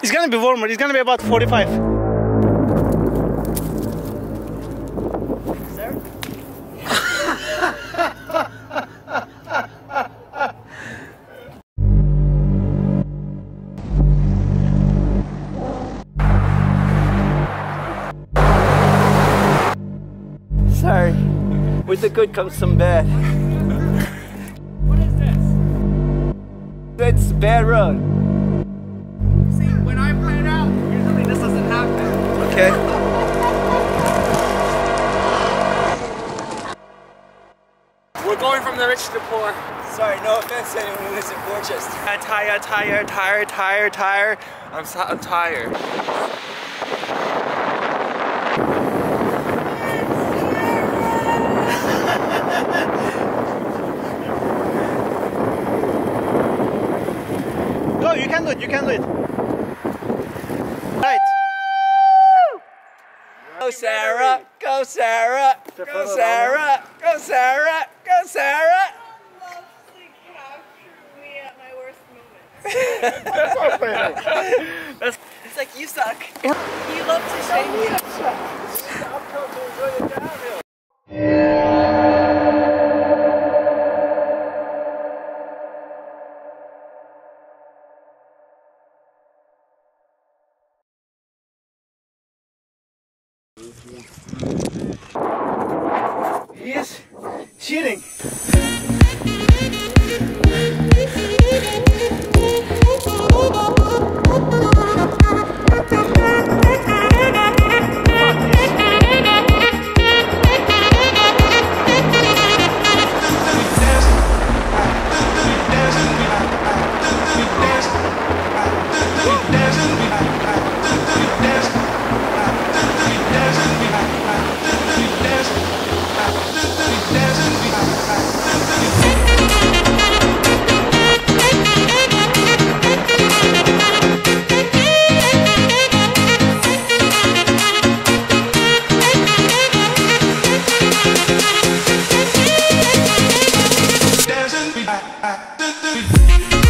It's gonna be warmer. It's gonna be about 45. Sir? Sorry. With the good comes some bad. What is this? It's a bad road. See, when I plan out, usually this doesn't happen. Okay. We're going from the rich to the poor. Sorry, no offense to anyone who lives in Westchester. Tire. I'm tired. Go, you can do it, Right. Go Sarah! Go Sarah! Go Sarah! Go Sarah! Go Sarah! Loves to capture me at my worst moments. It's like, you suck. He loves to shame me. He is cheating. Dancing.